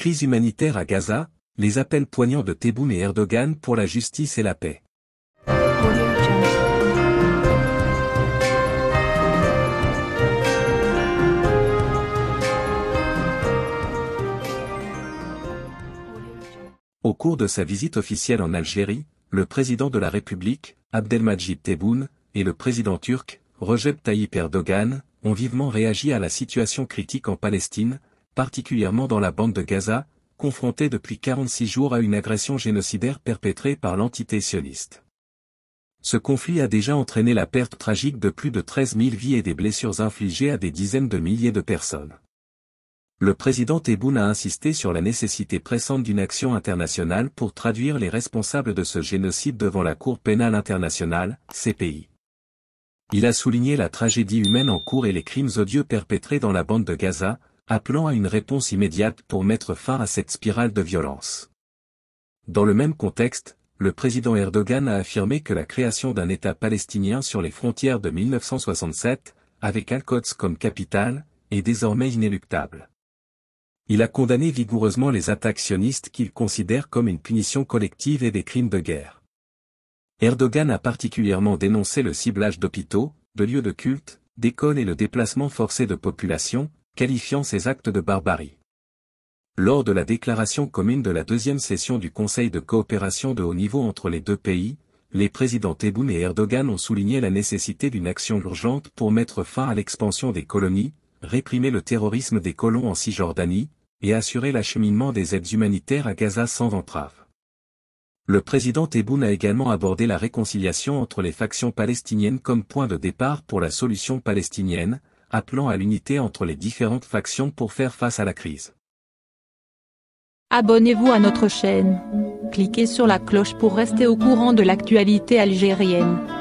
crise humanitaire à Gaza, les appels poignants de Tebboune et Erdogan pour la justice et la paix. Au cours de sa visite officielle en Algérie, le président de la République, Abdelmadjid Tebboune, et le président turc, Recep Tayyip Erdogan, ont vivement réagi à la situation critique en Palestine, particulièrement dans la bande de Gaza, confrontée depuis 46 jours à une agression génocidaire perpétrée par l'entité sioniste. Ce conflit a déjà entraîné la perte tragique de plus de 13 000 vies et des blessures infligées à des dizaines de milliers de personnes. Le président Tebboune a insisté sur la nécessité pressante d'une action internationale pour traduire les responsables de ce génocide devant la Cour pénale internationale, CPI. Il a souligné la tragédie humaine en cours et les crimes odieux perpétrés dans la bande de Gaza, appelant à une réponse immédiate pour mettre fin à cette spirale de violence. Dans le même contexte, le président Erdogan a affirmé que la création d'un État palestinien sur les frontières de 1967, avec Al-Quds comme capitale, est désormais inéluctable. Il a condamné vigoureusement les attaques sionistes qu'il considère comme une punition collective et des crimes de guerre. Erdogan a particulièrement dénoncé le ciblage d'hôpitaux, de lieux de culte, d'écoles et le déplacement forcé de populations, qualifiant ces actes de barbarie. Lors de la déclaration commune de la deuxième session du Conseil de coopération de haut niveau entre les deux pays, les présidents Tebboune et Erdogan ont souligné la nécessité d'une action urgente pour mettre fin à l'expansion des colonies, réprimer le terrorisme des colons en Cisjordanie, et assurer l'acheminement des aides humanitaires à Gaza sans entrave. Le président Tebboune a également abordé la réconciliation entre les factions palestiniennes comme point de départ pour la solution palestinienne, appelant à l'unité entre les différentes factions pour faire face à la crise. Abonnez-vous à notre chaîne. Cliquez sur la cloche pour rester au courant de l'actualité algérienne.